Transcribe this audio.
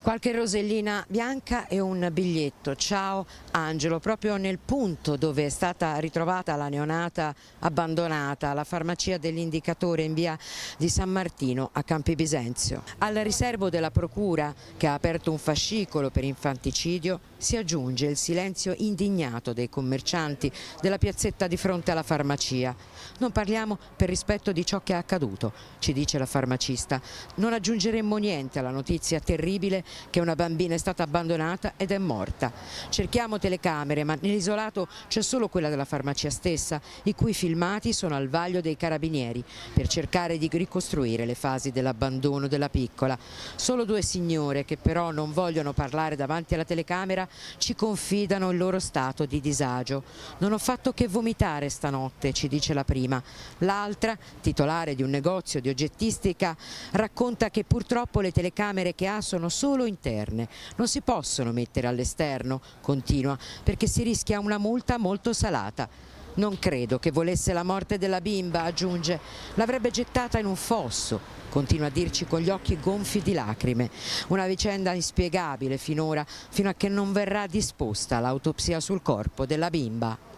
Qualche rosellina bianca e un biglietto. Ciao Angelo, proprio nel punto dove è stata ritrovata la neonata abbandonata, la farmacia dell'Indicatore in via di San Martino a Campi Bisenzio. Al riservo della procura, che ha aperto un fascicolo per infanticidio, si aggiunge il silenzio indignato dei commercianti della piazzetta di fronte alla farmacia. Non parliamo per rispetto di ciò che è accaduto, ci dice la farmacista. Non aggiungeremmo niente alla notizia terribile che una bambina è stata abbandonata ed è morta. Cerchiamo telecamere, ma nell'isolato c'è solo quella della farmacia stessa, i cui filmati sono al vaglio dei carabinieri per cercare di ricostruire le fasi dell'abbandono della piccola. Solo due signore, che però non vogliono parlare davanti alla telecamera, ci confidano il loro stato di disagio. Non ho fatto che vomitare stanotte, ci dice la prima. L'altra, titolare di un negozio di oggettistica, racconta che purtroppo le telecamere che ha sono solo interne, non si possono mettere all'esterno, continua, perché si rischia una multa molto salata. Non credo che volesse la morte della bimba, aggiunge, l'avrebbe gettata in un fosso, continua a dirci con gli occhi gonfi di lacrime. Una vicenda inspiegabile finora, fino a che non verrà disposta l'autopsia sul corpo della bimba.